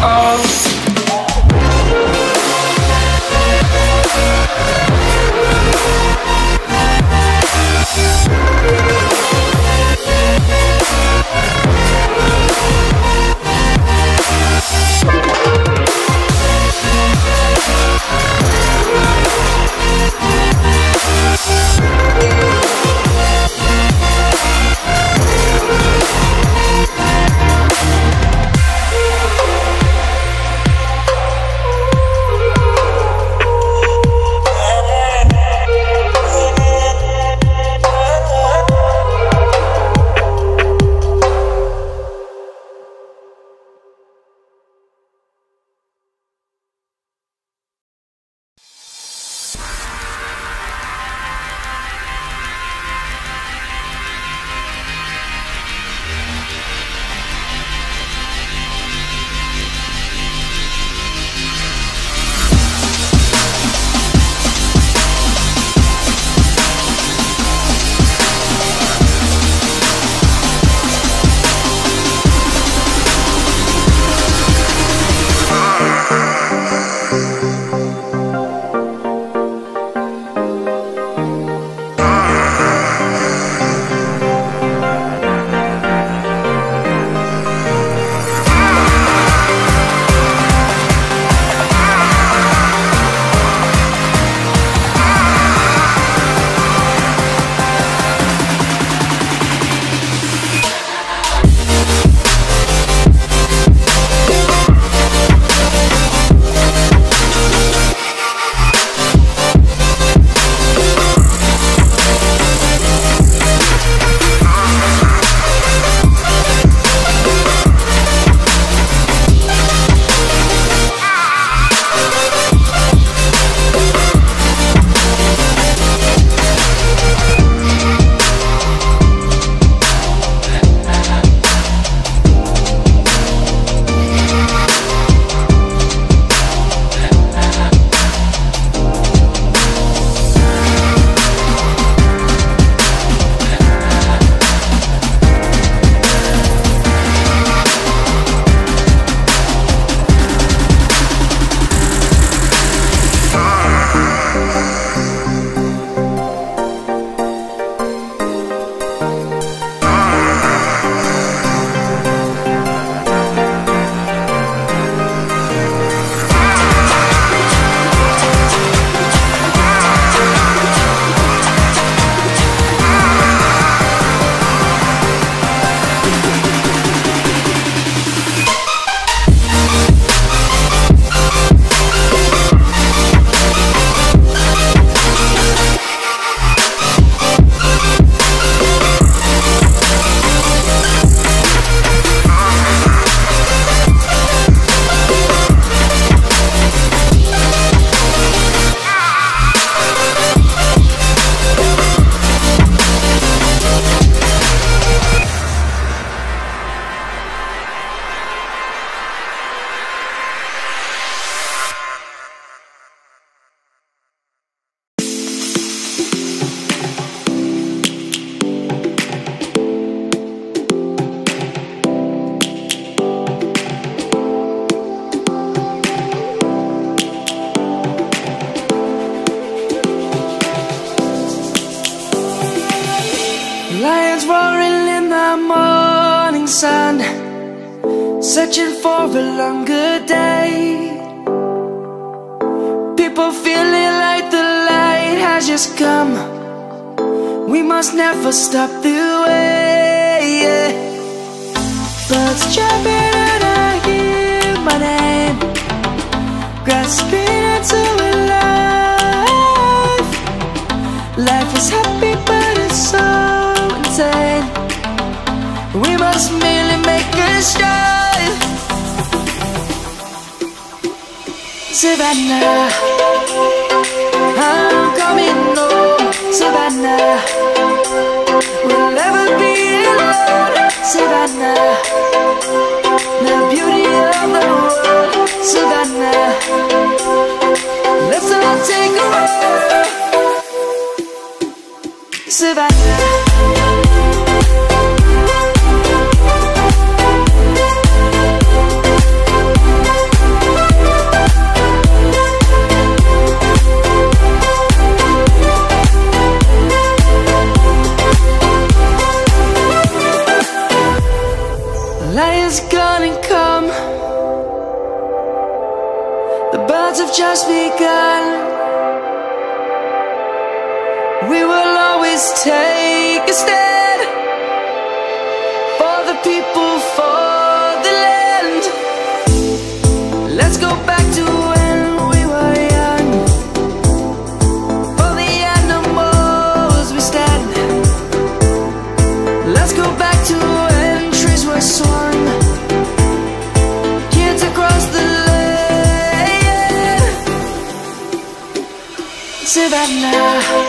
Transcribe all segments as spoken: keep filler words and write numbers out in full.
Lions roaring in the morning sun, searching for a longer day. People feeling like the light has just come. We must never stop the way. Birds jumping and I hear my name, grasping into a life. Life is happy but it's so insane. We must merely make a start. Savannah, I'm coming home. Savannah, we'll never be alone. Savannah, the beauty of the world. Savannah, let's all take a walk. Savannah, The birds have just begun. We will always take a stand for the people, for the land. Let's go back to when we were young. For the animals we stand. Let's go back to when trees were swung. Kids across the land. Savannah,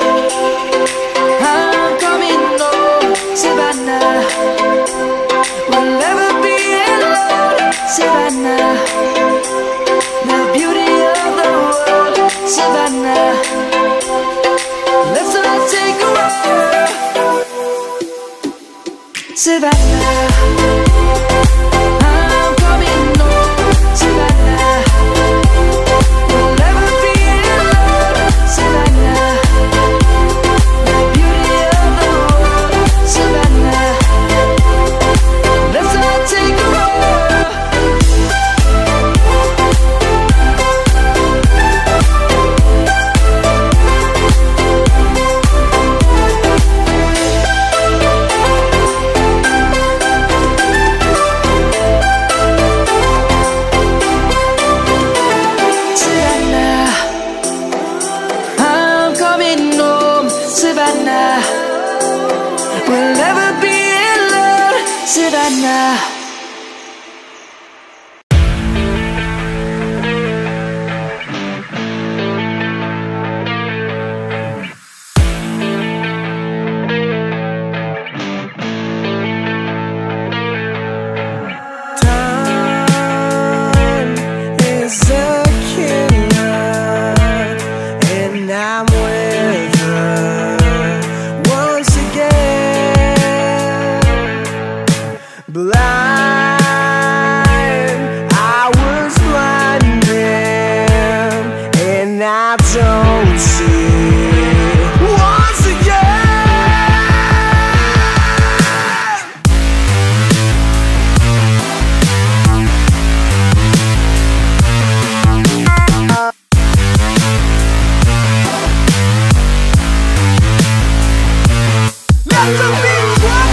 I'm coming home. Savannah, we'll never be alone. Savannah, the beauty of the world. Savannah, let's all take a walk. Savannah, I'm coming home. Savannah, we'll never be alone. Savannah, the beauty of the world. Savannah, let's all take a walk. Savannah, I'm coming home. Savannah, we'll never be alone. Savannah. Time is a killer, and I'm with her once again. Blind, I was blinded, and I don't see once again. Let the beat drop.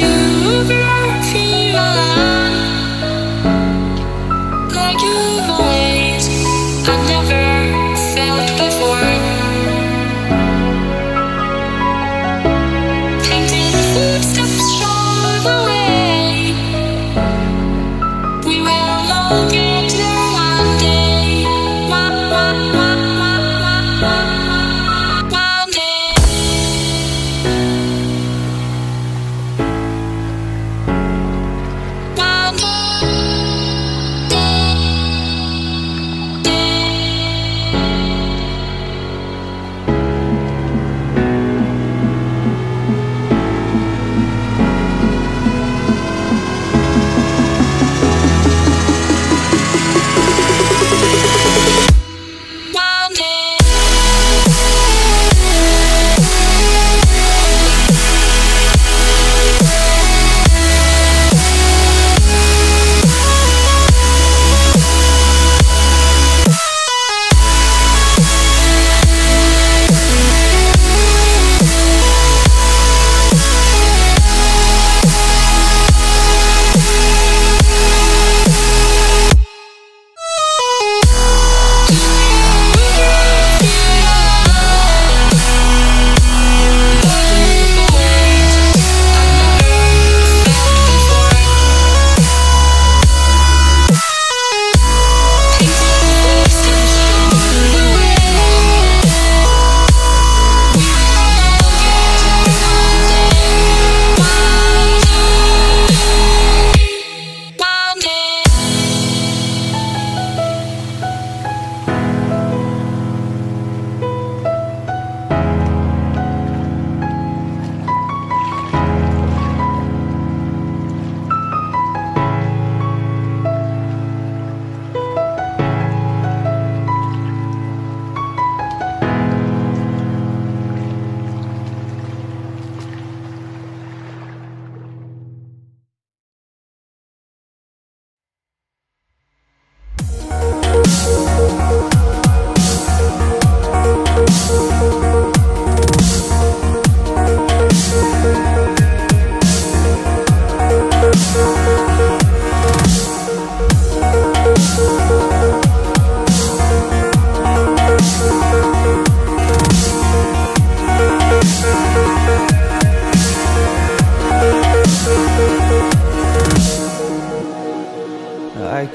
I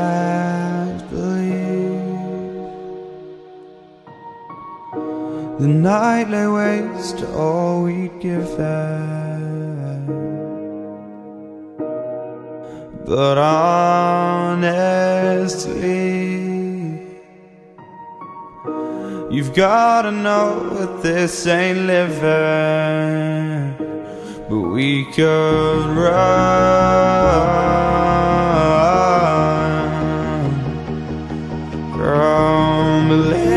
can't believe the night lay waste to all we'd given. But honestly, you've gotta know that this ain't living. But we could run from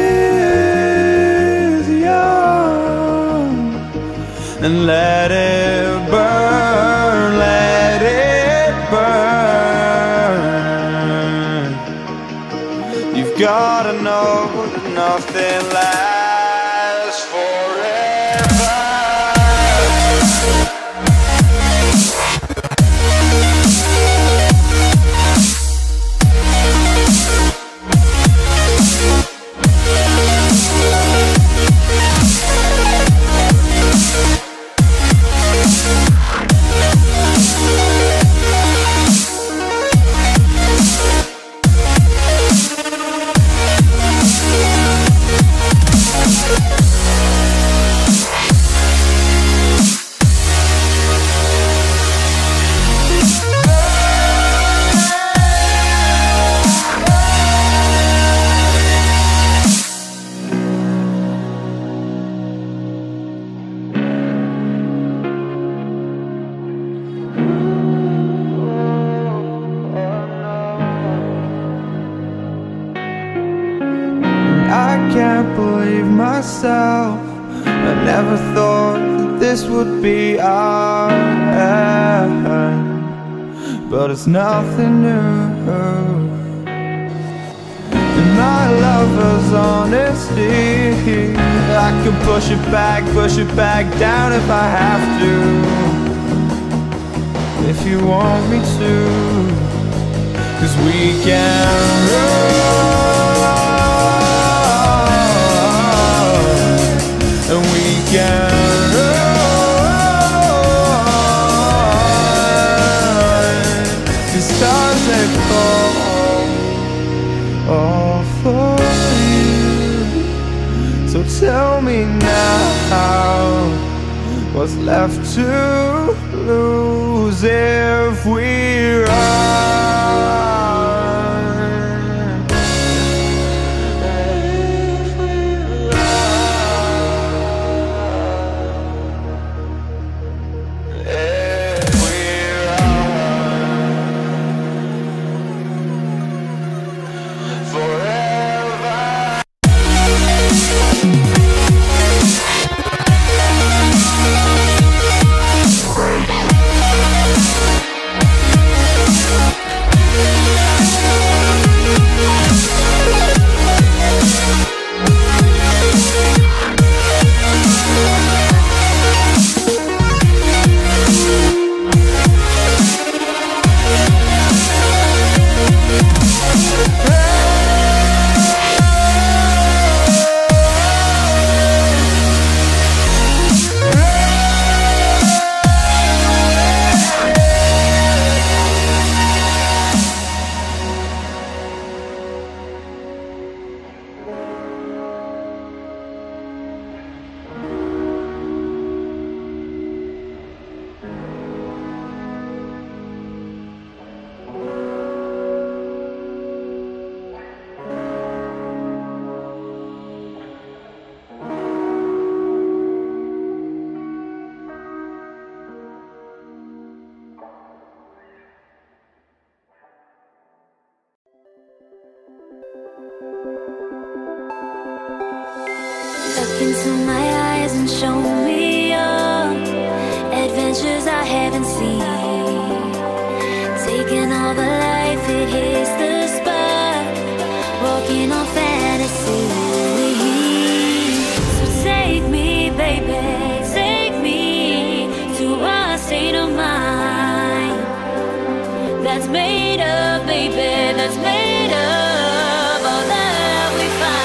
Elysium and let it burn, let it burn. You've gotta know that nothing lasts forever. I can't believe myself. I never thought that this would be our end, but it's nothing new. And my lover's honesty, I can push it back, push it back down if I have to. if you want me to, 'cause we can run, and we can run. The stars that fall all for you. So tell me now, what's left to lose if we run? If we run, if we run forever. Look into my eyes and show me your adventures I haven't seen. Taking all the life, it hits the spot. Walking on fantasy. So take me, baby, take me to a state of mind that's made of, baby, that's made of all that we find.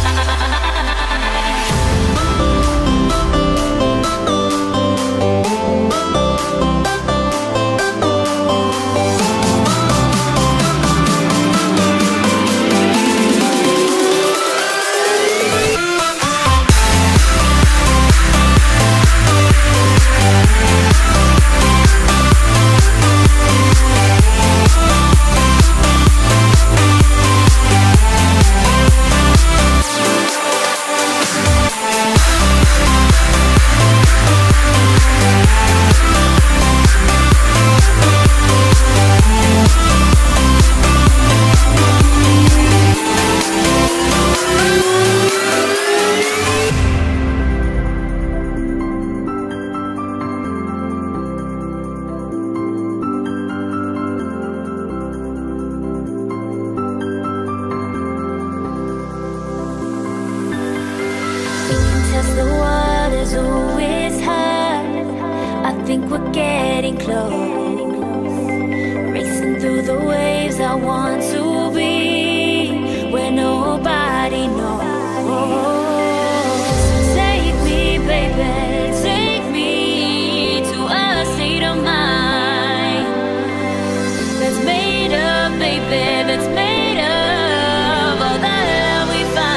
The waters, oh, it's hot. I think we're getting close. Racing through the waves, I want to be where nobody knows. Take me, baby, take me to a state of mind that's made of, baby, that's made of all that we find.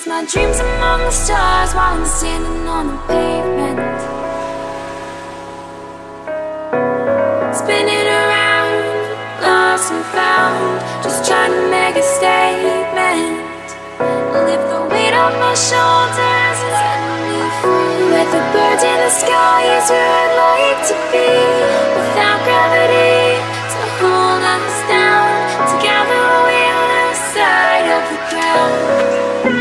place my dreams among the stars while I'm standing on the pavement, spinning around, lost and found, just trying to make a statement. Lift the weight off my shoulders and set me free. Let the birds in the sky is where I'd like to be, without gravity to hold us down. Together we're on the side of the ground.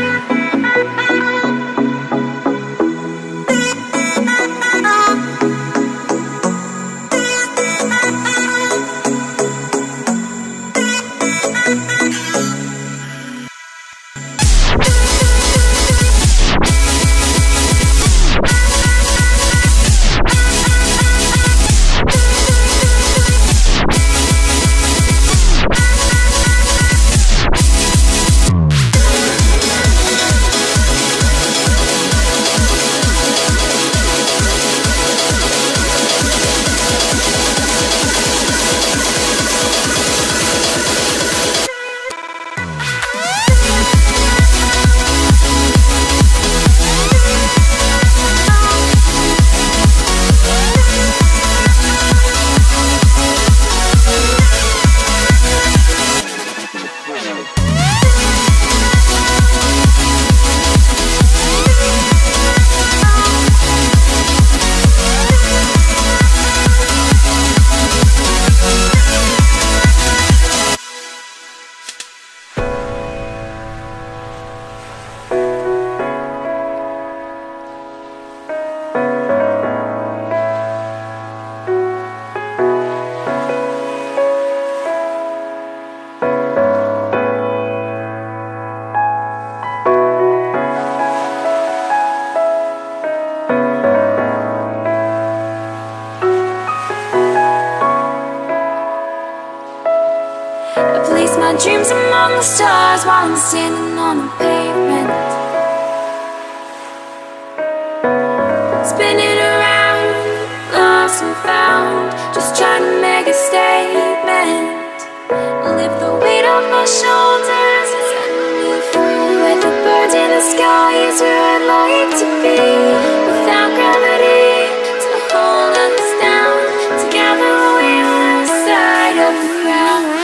My dreams among the stars while I'm standing on the pavement, spinning around, lost and found, just trying to make a statement. Lift the weight off my shoulders and set me free. Let the birds in the sky is where I'd like to be, without gravity to hold us down. Together we're on the side of the ground.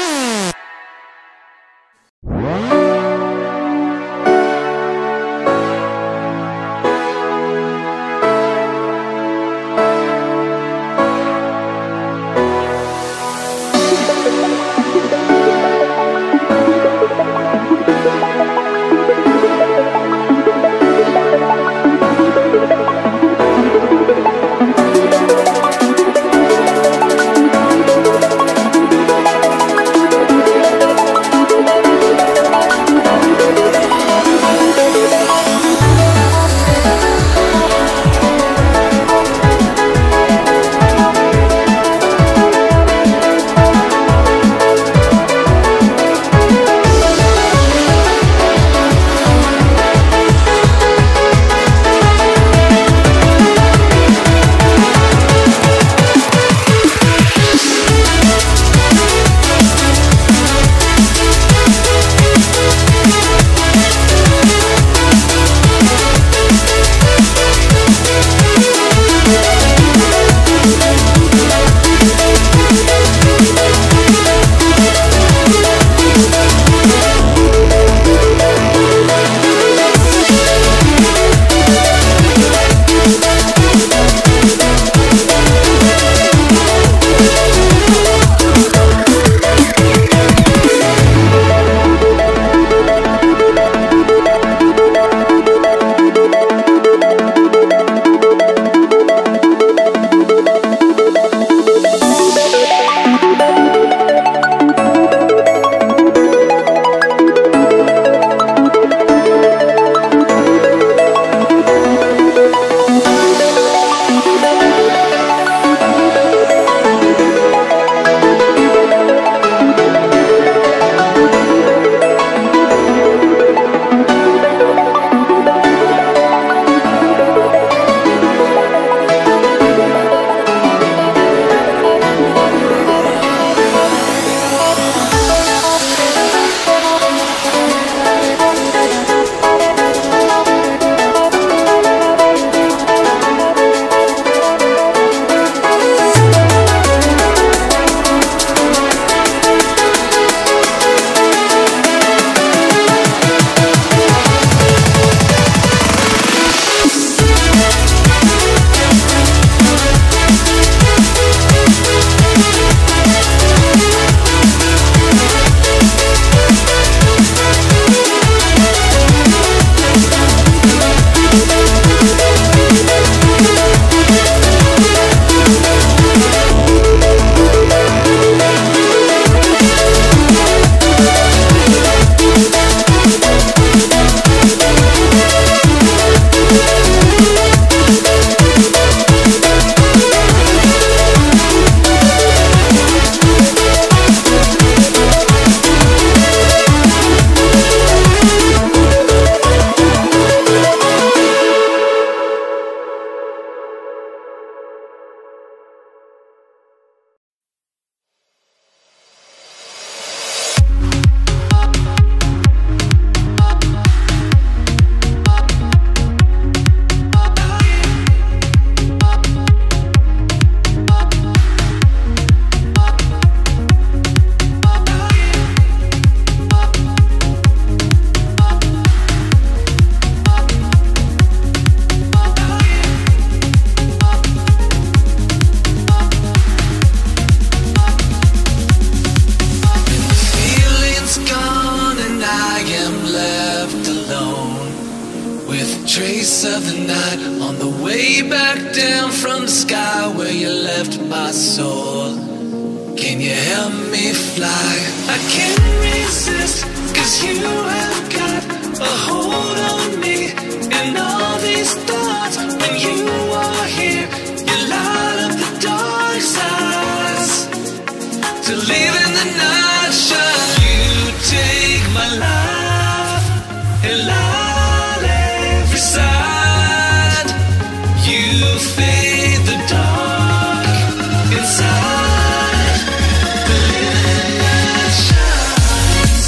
trace of the night on the way back down from the sky where you left my soul. Can you help me fly? I can't resist, cause you have got a hold on me. And all these thoughts, when you are here, you light up the dark sides to live in the night shine. You take my life and light every side. You fade the dark inside. The living night shines.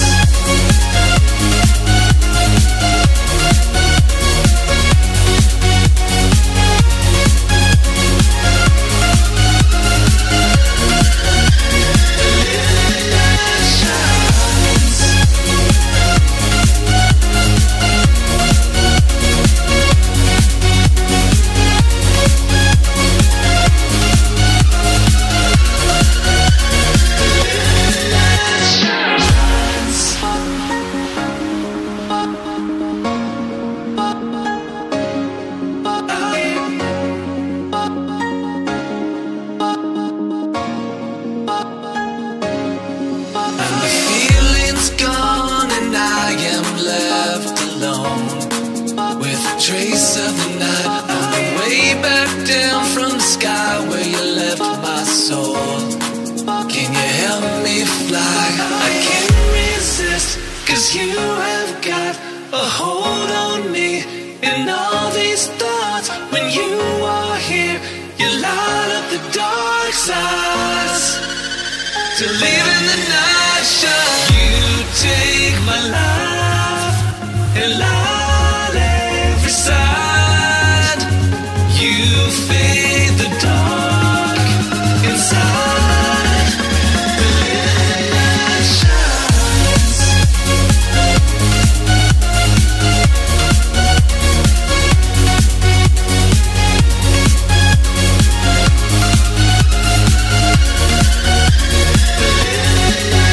Trace of the night on the way back down from the sky where you left my soul. Can you help me fly? I can't resist, cause you have got a hold on me. And all these thoughts, when you are here, you light up the dark sides to live in the night shine. You take my life and light every side. You fade the dark inside. The living night shines. The living night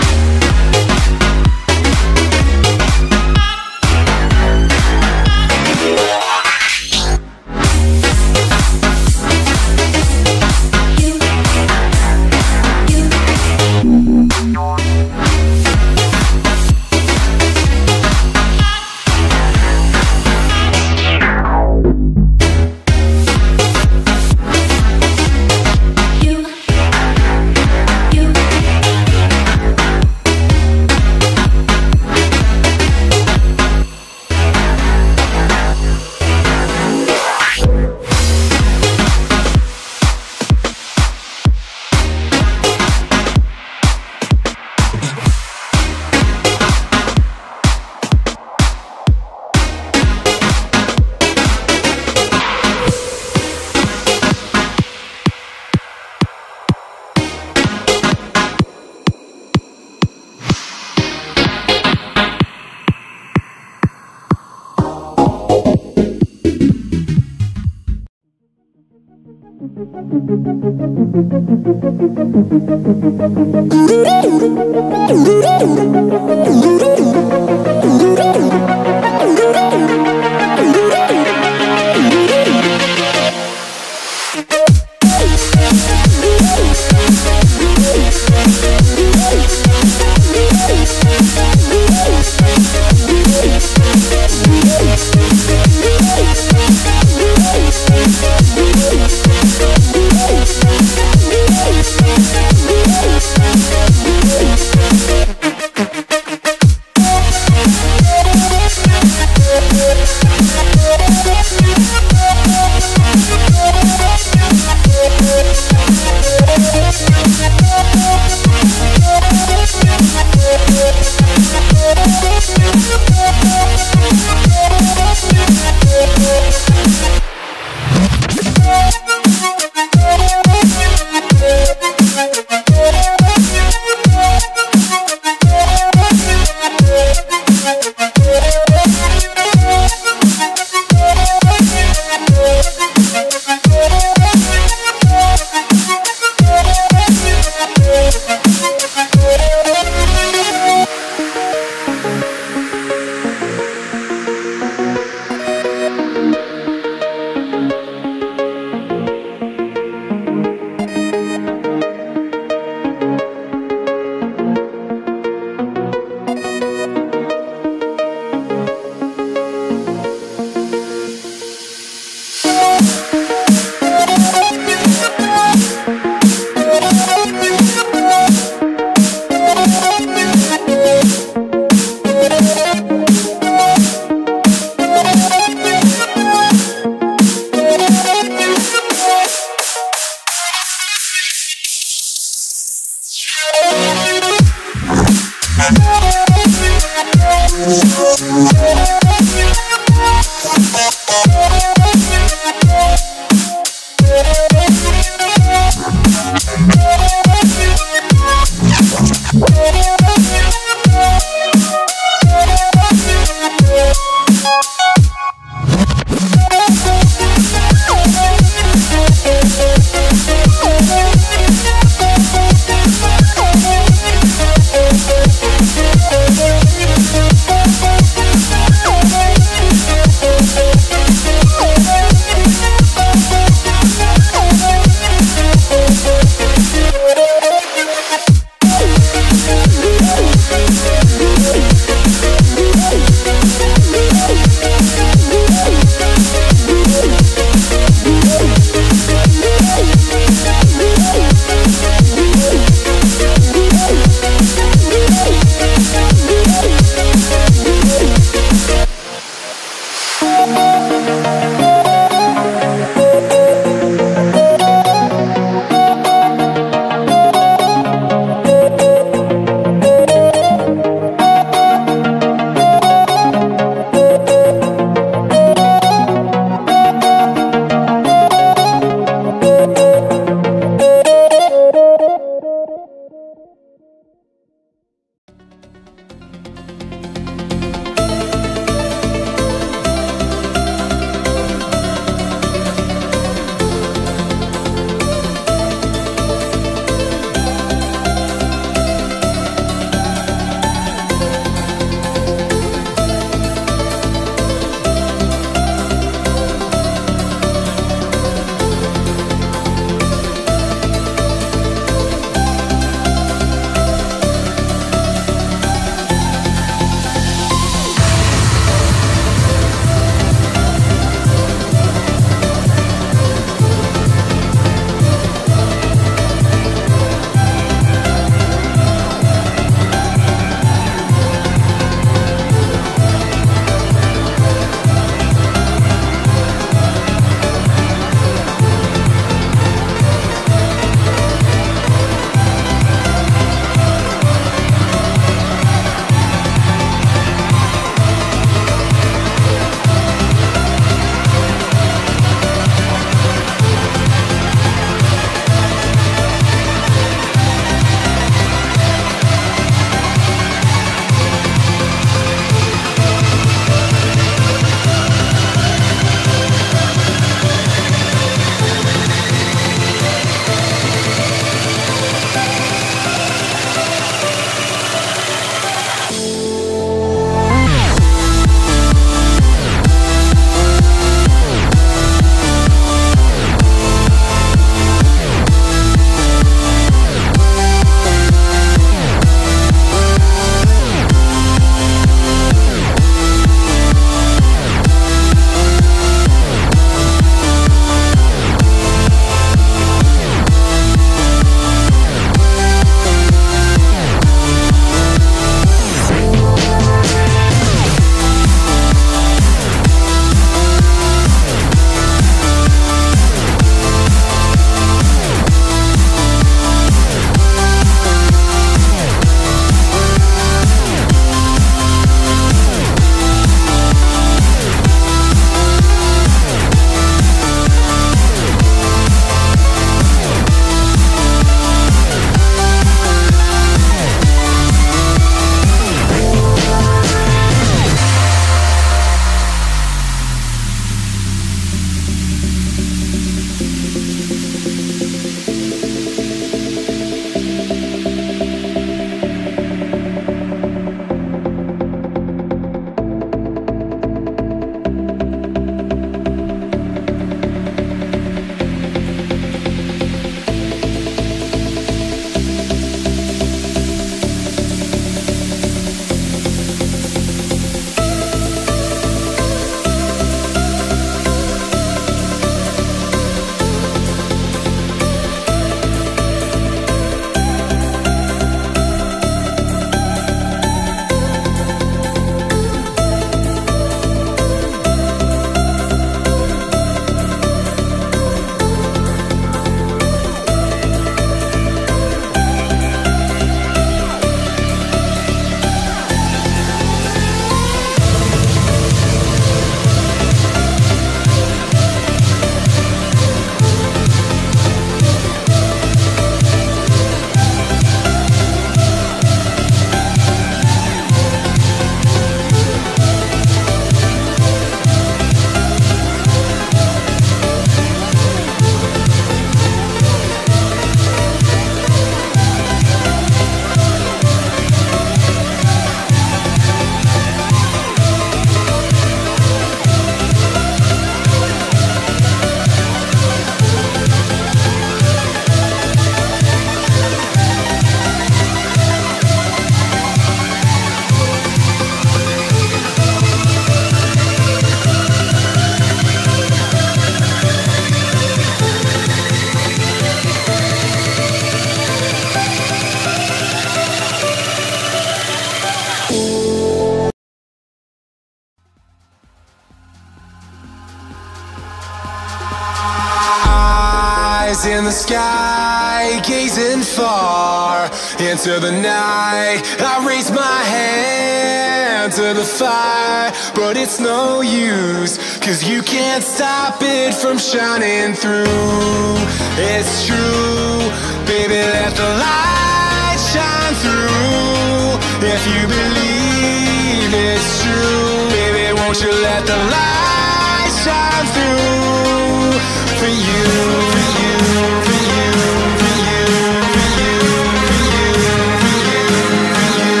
in the sky, gazing far into the night. I raise my hand to the fire, but it's no use, cause you can't stop it from shining through. It's true, baby, let the light shine through. If you believe it's true, baby, won't you let the light shine through for you, for you, for you, for you, for you, for you, for you, for you,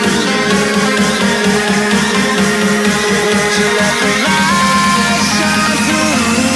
for you. Won't you let the light shine through?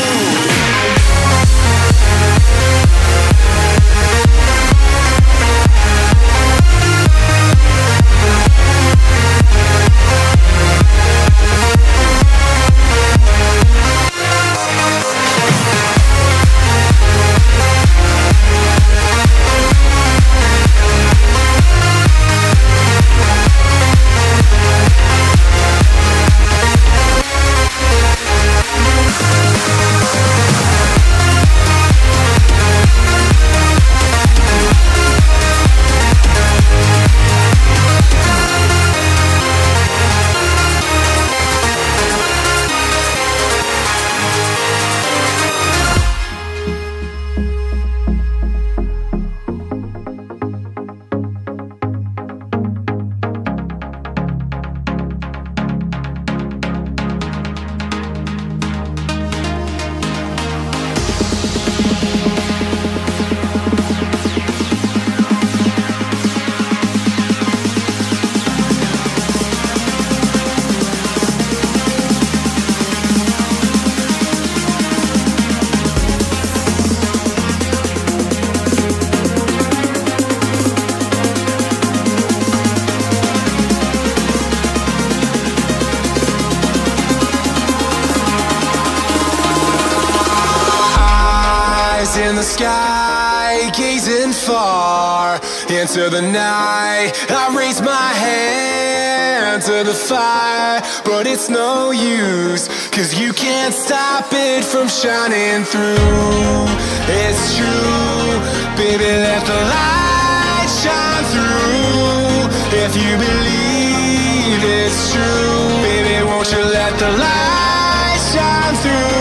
In the sky, gazing far into the night. I raise my hand to the fire, but it's no use, cause you can't stop it from shining through. It's true, baby, let the light shine through. If you believe it's true, baby, won't you let the light shine through?